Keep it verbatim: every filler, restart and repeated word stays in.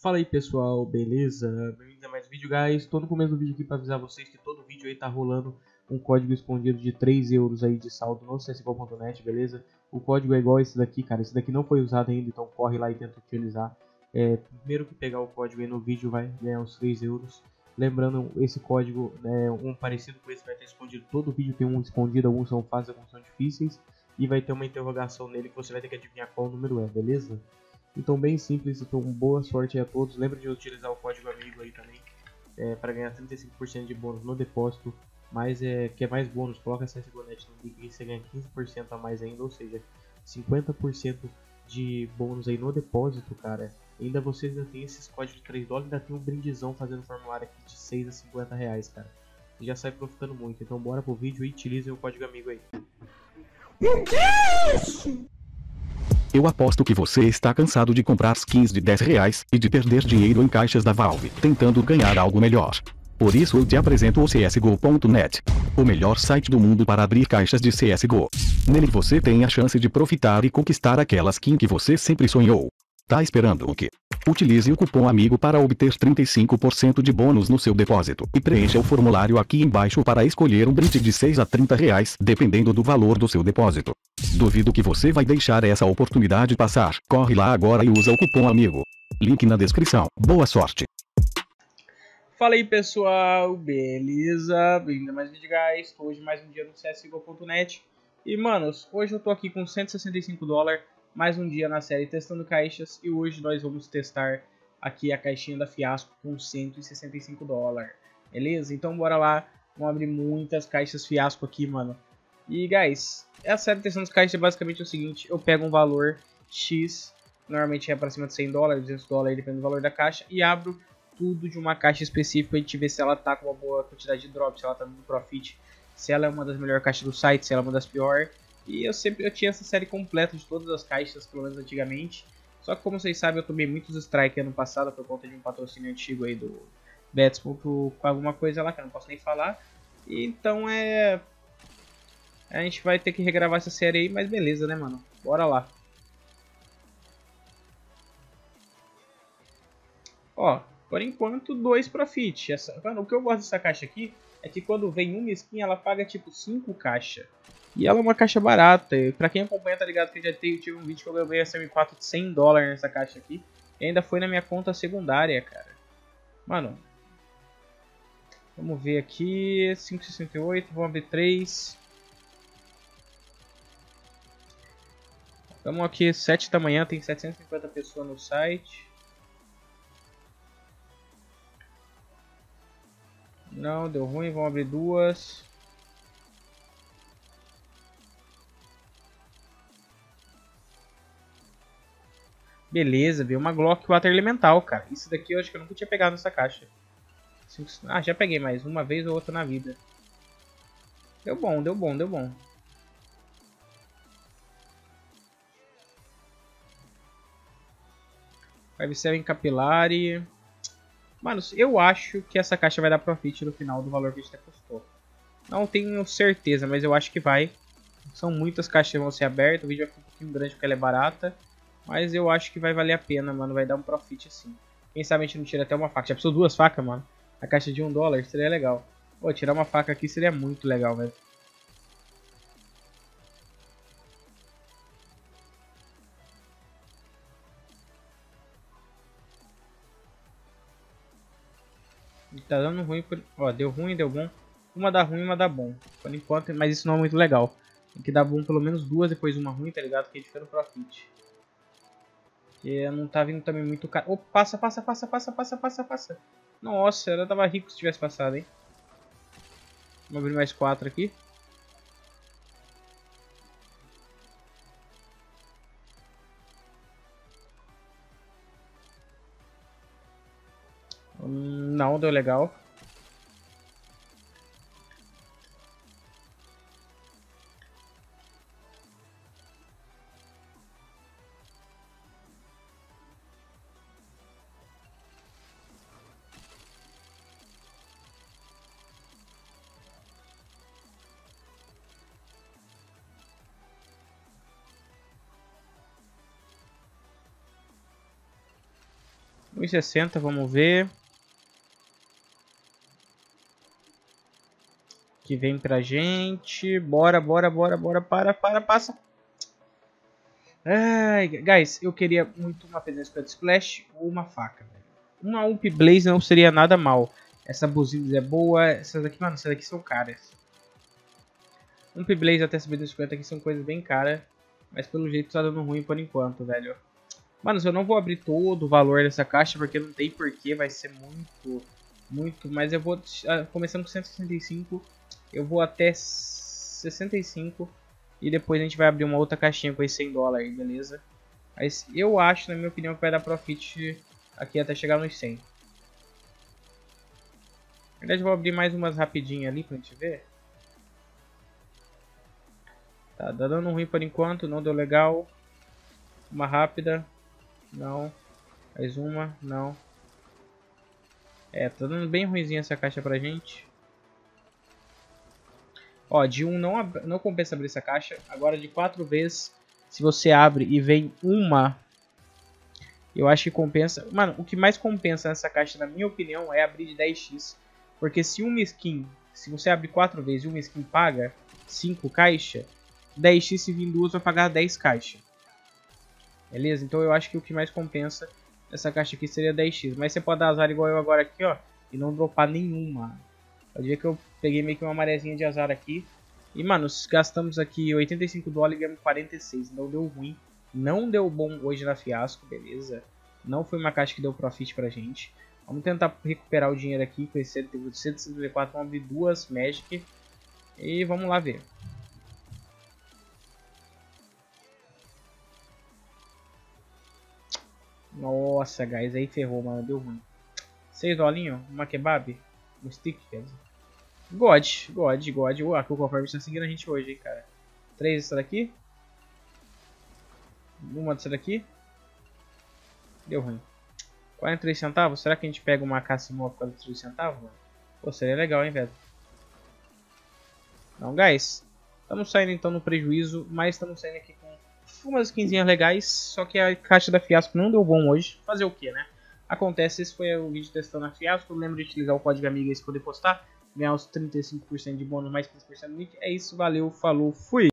Fala aí pessoal, beleza? Bem-vindos a mais um vídeo, guys. Tô no começo do vídeo aqui para avisar vocês que todo vídeo aí tá rolando um código escondido de três euros aí de saldo no C S G O ponto net, beleza? O código é igual esse daqui, cara. Esse daqui não foi usado ainda, então corre lá e tenta utilizar. É, primeiro que pegar o código aí no vídeo vai ganhar os três euros. Lembrando, esse código, né, um parecido com esse vai estar escondido. Todo vídeo tem um escondido, alguns são fáceis, alguns são difíceis. E vai ter uma interrogação nele que você vai ter que adivinhar qual número é, beleza? Então, bem simples, então boa sorte aí a todos. Lembra de utilizar o código amigo aí também, é, para ganhar trinta e cinco por cento de bônus no depósito. Mas é, quer mais bônus, coloca C S G O ponto net no link e você ganha quinze por cento a mais ainda, ou seja, cinquenta por cento de bônus aí no depósito, cara. Ainda você ainda tem esses códigos de três dólares, ainda tem um brindizão fazendo formulário aqui de seis a cinquenta reais, cara. E já sai profitando muito, então bora pro vídeo e utilizem o código amigo aí. O que é isso? Eu aposto que você está cansado de comprar skins de dez reais e de perder dinheiro em caixas da Valve, tentando ganhar algo melhor. Por isso eu te apresento o C S G O ponto net, o melhor site do mundo para abrir caixas de C S G O. Nele você tem a chance de profitar e conquistar aquela skin que você sempre sonhou. Tá esperando o quê? Utilize o cupom AMIGO para obter trinta e cinco por cento de bônus no seu depósito e preencha o formulário aqui embaixo para escolher um brinde de seis a trinta reais, dependendo do valor do seu depósito. Duvido que você vai deixar essa oportunidade passar. Corre lá agora e usa o cupom AMIGO. Link na descrição. Boa sorte! Fala aí pessoal, beleza? Bem-vindo a mais um vídeo, guys. Hoje mais um dia no C S G O ponto net. E manos, hoje eu tô aqui com cento e sessenta e cinco dólares, mais um dia na série testando caixas. E hoje nós vamos testar aqui a caixinha da Fiasco com cento e sessenta e cinco dólares. Beleza? Então bora lá, vamos abrir muitas caixas Fiasco aqui, mano. E guys, a série testando as caixas é basicamente o seguinte: eu pego um valor X, normalmente é para cima de cem dólares, duzentos dólares, depende do valor da caixa, e abro tudo de uma caixa específica pra gente ver se ela tá com uma boa quantidade de drop, se ela tá no profit, se ela é uma das melhores caixas do site, se ela é uma das piores. E eu sempre eu tinha essa série completa de todas as caixas, pelo menos antigamente. Só que como vocês sabem, eu tomei muitos strike ano passado por conta de um patrocínio antigo aí do Bets com alguma coisa lá que eu não posso nem falar. E então é... a gente vai ter que regravar essa série aí, mas beleza, né, mano? Bora lá. Ó, por enquanto, dois profit. Essa, mano, o que eu gosto dessa caixa aqui é que quando vem uma skin, ela paga tipo cinco caixas. E ela é uma caixa barata. E pra quem acompanha, tá ligado que eu já tenho, tive um vídeo que eu ganhei essa M quatro de cem dólares nessa caixa aqui. E ainda foi na minha conta secundária, cara. Mano, vamos ver aqui. cinco e sessenta e oito, vamos abrir três. Estamos aqui sete da manhã, tem setecentas e cinquenta pessoas no site. Não, deu ruim, vamos abrir duas. Beleza, veio uma Glock Water Elemental, cara. Isso daqui eu acho que eu nunca tinha pegado nessa caixa. Ah, já peguei mais uma vez ou outra na vida. Deu bom, deu bom, deu bom. five sete Capillary. Mano, eu acho que essa caixa vai dar profit no final do valor que a gente custou. Não tenho certeza, mas eu acho que vai. São muitas caixas que vão ser abertas. O vídeo vai ficar um pouquinho grande porque ela é barata. Mas eu acho que vai valer a pena, mano. Vai dar um profit assim. Quem sabe a gente não tira até uma faca. Já precisou duas facas, mano? A caixa de um dólar seria legal. Pô, tirar uma faca aqui seria muito legal, velho. Tá dando ruim por... Ó, deu ruim, deu bom. Uma dá ruim, uma dá bom. Por enquanto, mas isso não é muito legal. Tem que dar bom pelo menos duas, depois uma ruim, tá ligado? Que a gente fica no profit. Porque não tá vindo também muito caro. Oh, passa, passa, passa, passa, passa, passa, passa. Nossa, ela tava rico se tivesse passado, hein? Vamos abrir mais quatro aqui. Hum, não, deu legal. um e sessenta, vamos ver. Que vem pra gente. Bora, bora, bora, bora. Para, para, passa. Ai, guys, eu queria muito uma presença de splash ou uma faca, velho. Uma Ump Blaze não seria nada mal. Essa buzina é boa. Essas aqui, mano, essas aqui são caras. Ump Blaze até subir dos cinquenta aqui são coisas bem caras. Mas pelo jeito tá dando ruim por enquanto, velho. Mano, eu não vou abrir todo o valor dessa caixa porque não tem porquê. Vai ser muito, muito. Mas eu vou, começando com cento e sessenta e cinco. Eu vou até sessenta e cinco e depois a gente vai abrir uma outra caixinha com esses cem dólares aí, beleza? Mas eu acho, na minha opinião, que vai dar profit aqui até chegar nos cem. Na verdade, eu vou abrir mais umas rapidinho ali pra gente ver. Tá, tá dando ruim por enquanto, não deu legal. Uma rápida, não. Mais uma, não. É, tá dando bem ruimzinha essa caixa pra gente. Ó, de um não, não compensa abrir essa caixa. Agora de quatro vezes, se você abre e vem uma, eu acho que compensa. Mano, o que mais compensa nessa caixa, na minha opinião, é abrir de dez x. Porque se uma skin, se você abre quatro vezes e uma skin paga cinco caixas, dez x se vir duas vai pagar dez caixas. Beleza? Então eu acho que o que mais compensa nessa caixa aqui seria dez x. Mas você pode dar azar igual eu agora aqui, ó, e não dropar nenhuma. Pode ver que eu peguei meio que uma marezinha de azar aqui. E, mano, gastamos aqui oitenta e cinco dólares e ganhamos quarenta e seis. Não deu ruim. Não deu bom hoje na Fiasco, beleza? Não foi uma caixa que deu profit pra gente. Vamos tentar recuperar o dinheiro aqui com esse cento e cinquenta e quatro. Vamos abrir duas Magic. E vamos lá ver. Nossa, guys, aí ferrou, mano. Deu ruim. seis dolinhos, uma kebab. Um stick, quer dizer. God, God, God. Ué, a Coco Farm está seguindo a gente hoje, hein, cara. Três dessa daqui. Uma dessa daqui. Deu ruim. quarenta e três centavos? Será que a gente pega uma caça por quarenta e três centavos, mano? Pô, seria legal, hein, velho. Não, guys. Estamos saindo então no prejuízo, mas estamos saindo aqui com umas skinzinhas legais. Só que a caixa da Fiasco não deu bom hoje. Fazer o que, né? Acontece, esse foi o vídeo testando a Fiasco. Lembra de utilizar o código amiga para poder postar. Ganhar os trinta e cinco por cento de bônus, mais quinze por cento do link. É isso, valeu, falou, fui!